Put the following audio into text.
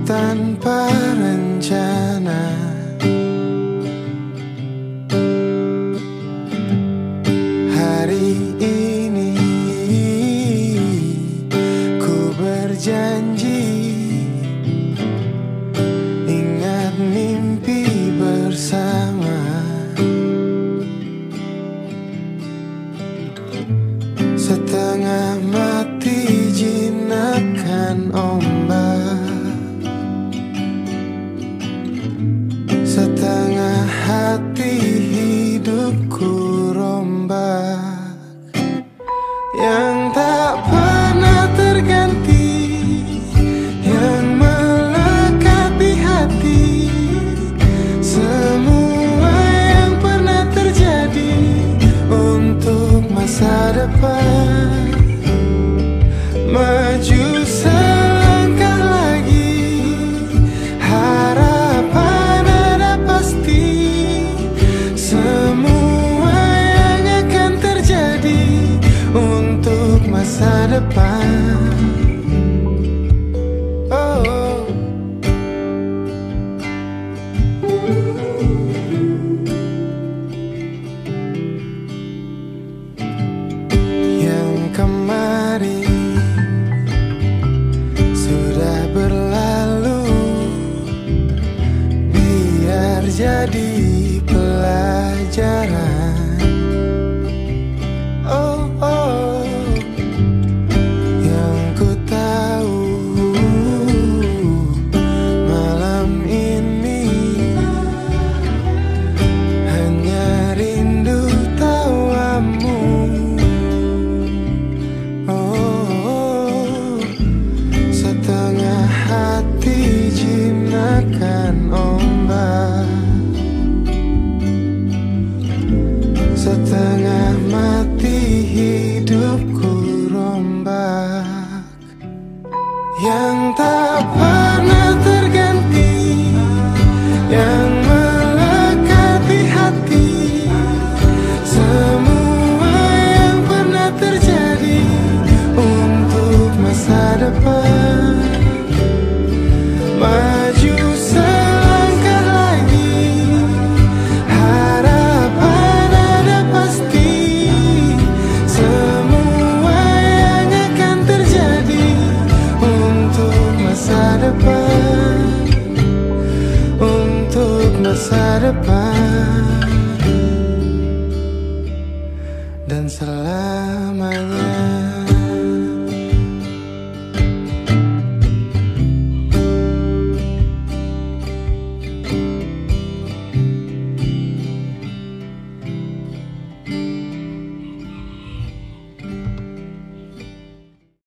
tanpa rencana. Hari ini ku berjanji ingat mimpi bersama. Setengah mati jinakan ombak, setengah hati hidupku rombak, yang tak pernah terganti, yang melekat di hati. Semua yang pernah terjadi untuk masa depan. Maju selangkah lagi, harapan ada pasti. Semua yang akan terjadi untuk masa depan. Yang kemarin sudah berlalu, biar jadi pelajaran. Oh, oh, yang ku tahu malam ini hanya rindu tawamu. Oh, setengah hati jinakan ombak, setengah mati hidupku rombak, yang tak pernah terganti, yang melekat di hati. Semua yang pernah terjadi untuk masa depan. Maju selangkah lagi, harapan ada pasti. Semua yang akan terjadi untuk masa depan, untuk masa depan, dan selamanya.